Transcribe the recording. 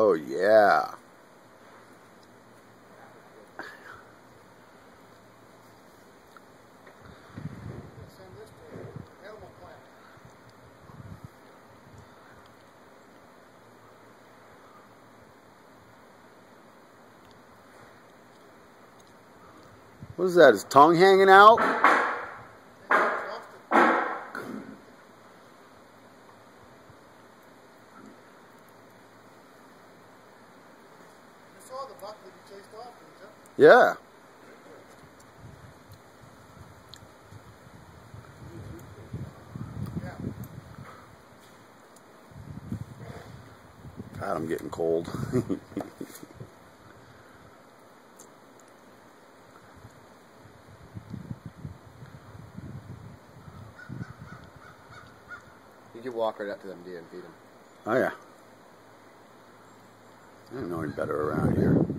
Oh, yeah. Send this to Animal Planet. What is that? His tongue hanging out? You saw the buck that he chased off, didn't you? Yeah. Yeah. God, I'm getting cold. You can walk right up to them deer and feed them. Oh, yeah. I don't know any better around here.